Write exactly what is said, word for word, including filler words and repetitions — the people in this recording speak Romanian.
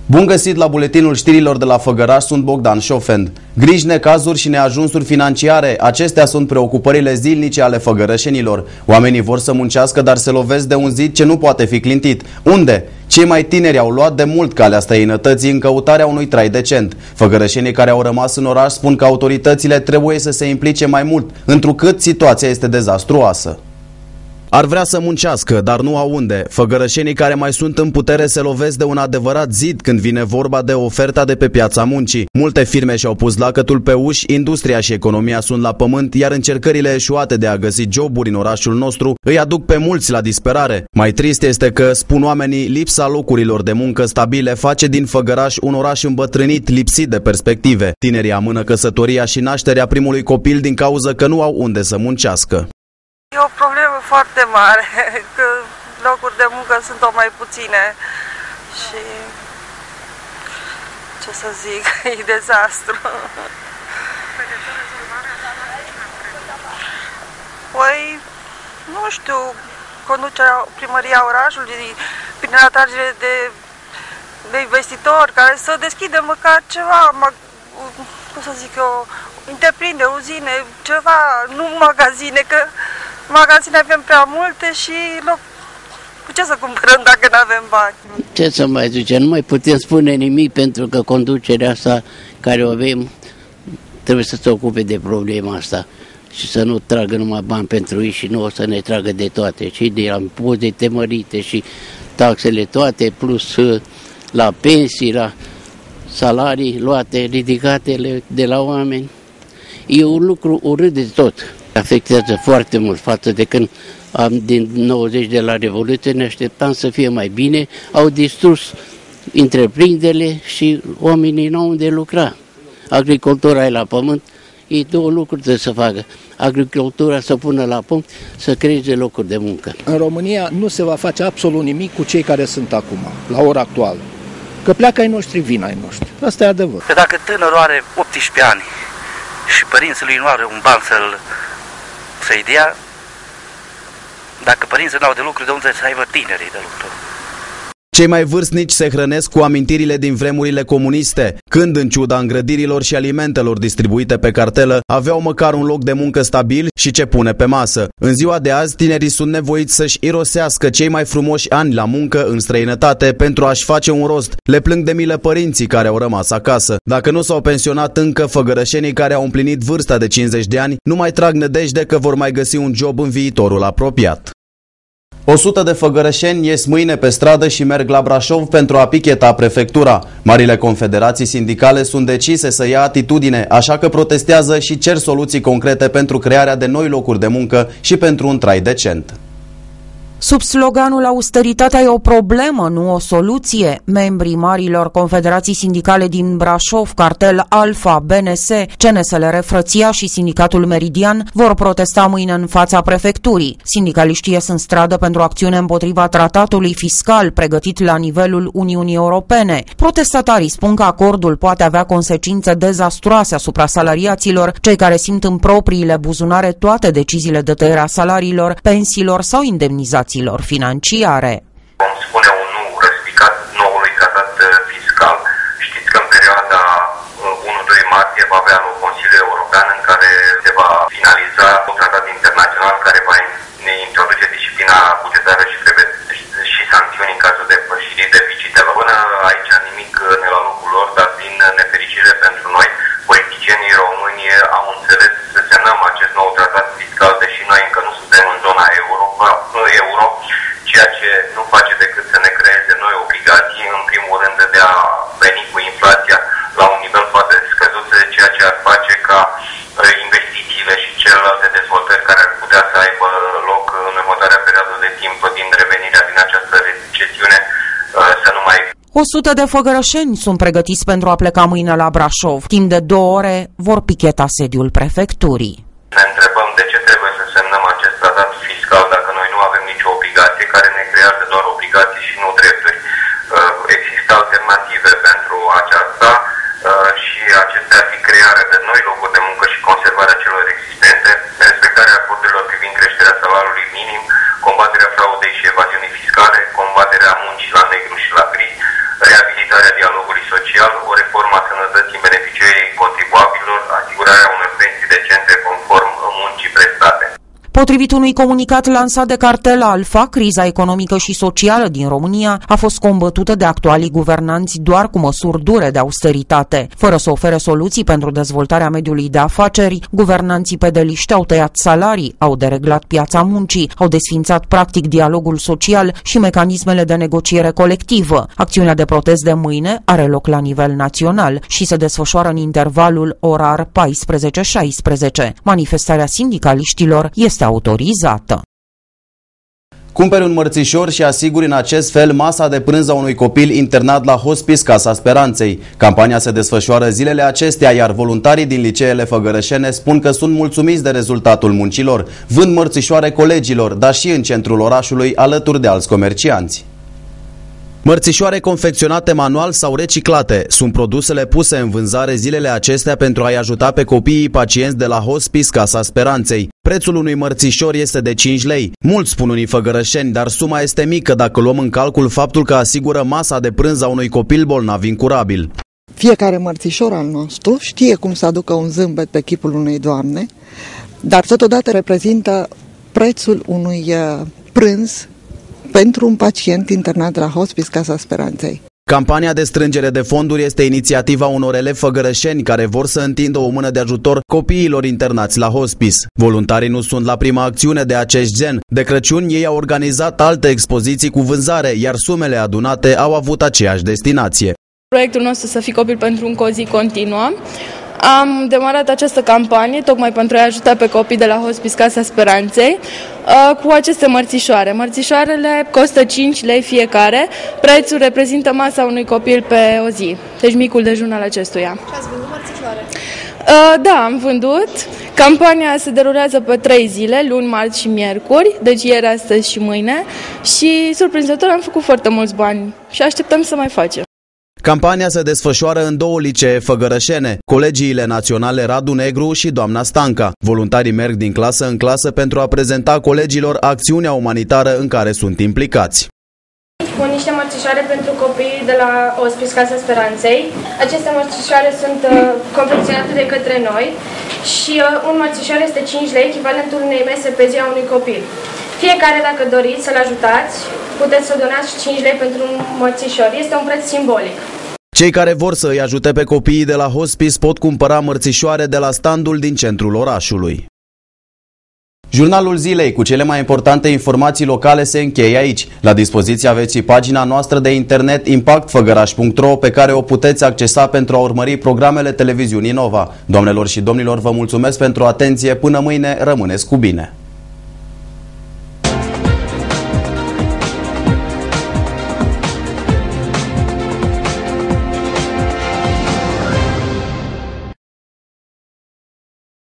Bun găsit la buletinul știrilor de la Făgăraș, sunt Bogdan Șofend. Griji, necazuri și neajunsuri financiare, acestea sunt preocupările zilnice ale făgărășenilor. Oamenii vor să muncească, dar se lovesc de un zid ce nu poate fi clintit. Unde? Cei mai tineri au luat de mult calea străinătății în căutarea unui trai decent. Făgărășenii care au rămas în oraș spun că autoritățile trebuie să se implice mai mult, întrucât situația este dezastruoasă. Ar vrea să muncească, dar nu au unde. Făgărășenii care mai sunt în putere se lovesc de un adevărat zid când vine vorba de oferta de pe piața muncii. Multe firme și-au pus lacătul pe uși, industria și economia sunt la pământ, iar încercările eșuate de a găsi joburi în orașul nostru îi aduc pe mulți la disperare. Mai trist este că, spun oamenii, lipsa locurilor de muncă stabile face din Făgăraș un oraș îmbătrânit, lipsit de perspective. Tinerii amână căsătoria și nașterea primului copil din cauza că nu au unde să muncească. E o problemă foarte mare, că locuri de muncă sunt o mai puține și, ce să zic, e dezastru. Păi, nu știu, conducerea primăria orașului, prin atragere de, de investitori care să deschidă măcar ceva, cum să zic eu, întreprinderi, uzine, ceva, nu magazine, că magazine avem prea multe și loc, cu ce să cumpărăm dacă nu avem bani? Ce să mai zice, nu mai putem spune nimic pentru că conducerea asta care o avem trebuie să se ocupe de problema asta și să nu tragă numai bani pentru ei și nu o să ne tragă de toate, și de impozite mărite și taxele toate, plus la pensii, la salarii luate, ridicate de la oameni. E un lucru urât de tot. Afectează foarte mult față de când am, din nouăzeci de la Revoluție ne așteptam să fie mai bine, au distrus întreprinderile și oamenii nu au unde lucra. Agricultura e la pământ, e două lucruri trebuie să facă. Agricultura să pună la punct, să creeze locuri de muncă. În România nu se va face absolut nimic cu cei care sunt acum, la ora actuală. Că pleacă ai noștri, vin ai noștri. Asta e adevăr. Că dacă tânărul are optsprezece ani și părinții lui nu are un ban să-l să-i dea, dacă părinții nu au de lucru, de unde să aibă tinerii de lucru? Cei mai vârstnici se hrănesc cu amintirile din vremurile comuniste, când, în ciuda îngrădirilor și alimentelor distribuite pe cartelă, aveau măcar un loc de muncă stabil și ce pune pe masă. În ziua de azi, tinerii sunt nevoiți să-și irosească cei mai frumoși ani la muncă în străinătate pentru a-și face un rost. Le plâng de milă părinții care au rămas acasă. Dacă nu s-au pensionat încă, făgărășenii care au împlinit vârsta de cincizeci de ani nu mai trag nădejde că vor mai găsi un job în viitorul apropiat. o sută de făgărășeni ies mâine pe stradă și merg la Brașov pentru a picheta prefectura. Marile confederații sindicale sunt decise să ia atitudine, așa că protestează și cer soluții concrete pentru crearea de noi locuri de muncă și pentru un trai decent. Sub sloganul "Austeritatea e o problemă, nu o soluție", membrii marilor confederații sindicale din Brașov, Cartel Alfa, B N S, C N S L R Frăția și Sindicatul Meridian vor protesta mâine în fața prefecturii. Sindicaliștii ies în stradă pentru acțiune împotriva tratatului fiscal pregătit la nivelul Uniunii Europene. Protestatarii spun că acordul poate avea consecințe dezastruoase asupra salariaților, cei care simt în propriile buzunare toate deciziile de tăiere a salariilor, pensiilor sau indemnizațiilor financiare. Vom spune un nu răspicat noului tratat fiscal. Știți că în perioada unu doi martie va avea loc Consiliul European în care se va finaliza un tratat internațional care va ne introduce disciplina bugetară și prevede și sancțiuni în cazul depășirii deficitelor. Până aici nimic ne la locul lor, dar din nefericire pentru noi, politicienii români au înțeles să semnăm acest nou tratat fiscal, deși noi încă nu suntem în zona Europa, euro, ceea ce nu face decât să ne creeze noi obligații, în primul rând de a veni cu inflația la un nivel foarte scăzut, ceea ce ar face ca investițiile și celelalte dezvoltări care ar putea să aibă loc în următoarea perioadă de timp din revenirea din această recesiune să nu mai... o sută de făgărășeni sunt pregătiți pentru a pleca mâine la Brașov. Timp de două ore vor picheta sediul prefecturii. Ne întrebăm de ce trebuie să semnăm acest tratat fiscal dacă noi nu avem nicio obligație, care ne creează doar obligații și nu drepturi. Există alternative pentru aceasta și acestea ar fi crearea de noi locuri de muncă și conservarea celor existente, respectarea acordurilor privind creșterea salariului minim, combaterea fraudei și evaziunii fiscale, combaterea muncii la negru și la gri, reabilitarea dialogului Potrivit unui comunicat lansat de cartel Alfa, criza economică și socială din România a fost combătută de actualii guvernanți doar cu măsuri dure de austeritate. Fără să ofere soluții pentru dezvoltarea mediului de afaceri, guvernanții pedeliști au tăiat salarii, au dereglat piața muncii, au desfințat practic dialogul social și mecanismele de negociere colectivă. Acțiunea de protest de mâine are loc la nivel național și se desfășoară în intervalul orar paisprezece șaisprezece. Manifestarea sindicaliștilor este autorizată. Cumperi un mărțișor și asiguri în acest fel masa de prânz a unui copil internat la Hospice Casa Speranței. Campania se desfășoară zilele acestea, iar voluntarii din liceele făgărășene spun că sunt mulțumiți de rezultatul muncilor. Vând mărțișoare colegilor, dar și în centrul orașului, alături de alți comercianți. Mărțișoare confecționate manual sau reciclate sunt produsele puse în vânzare zilele acestea pentru a-i ajuta pe copiii pacienți de la Hospice Casa Speranței. Prețul unui mărțișor este de cinci lei. Mulți spun unii făgărășeni, dar suma este mică dacă luăm în calcul faptul că asigură masa de prânz a unui copil bolnav incurabil. Fiecare mărțișor al nostru știe cum să aducă un zâmbet pe chipul unei doamne, dar totodată reprezintă prețul unui prânz pentru un pacient internat la Hospice Casa Speranței. Campania de strângere de fonduri este inițiativa unor elevi făgărășeni care vor să întindă o mână de ajutor copiilor internați la hospice. Voluntarii nu sunt la prima acțiune de acest gen. De Crăciun ei au organizat alte expoziții cu vânzare, iar sumele adunate au avut aceeași destinație. Proiectul nostru Să fii copil pentru încă o zi continuă. Am demarat această campanie tocmai pentru a ajuta pe copii de la Hospice Casa Speranței cu aceste mărțișoare. Mărțișoarele costă cinci lei fiecare, prețul reprezintă masa unui copil pe o zi, deci micul dejun al acestuia. Și ați vândut mărțișoare? Da, am vândut. Campania se derulează pe trei zile, luni, marți și miercuri, deci ieri, astăzi și mâine, și surprinzător am făcut foarte mulți bani și așteptăm să mai facem. Campania se desfășoară în două licee făgărășene, Colegiile Naționale Radu Negru și Doamna Stanca. Voluntarii merg din clasă în clasă pentru a prezenta colegilor acțiunea umanitară în care sunt implicați. Cu niște mărțișoare pentru copii de la Hospice Casa Speranței. Aceste mărțișoare sunt uh, confecționate de către noi și uh, un mărțișor este cinci lei, echivalentul unei mese pe zi a unui copil. Fiecare, dacă doriți să-l ajutați, puteți să donați cinci lei pentru un mărțișor. Este un preț simbolic. Cei care vor să îi ajute pe copiii de la hospice pot cumpăra mărțișoare de la standul din centrul orașului. Jurnalul zilei cu cele mai importante informații locale se încheie aici. La dispoziție aveți și pagina noastră de internet impact făgăraș punct ro, pe care o puteți accesa pentru a urmări programele televiziunii Nova. Doamnelor și domnilor, vă mulțumesc pentru atenție. Până mâine, rămâneți cu bine!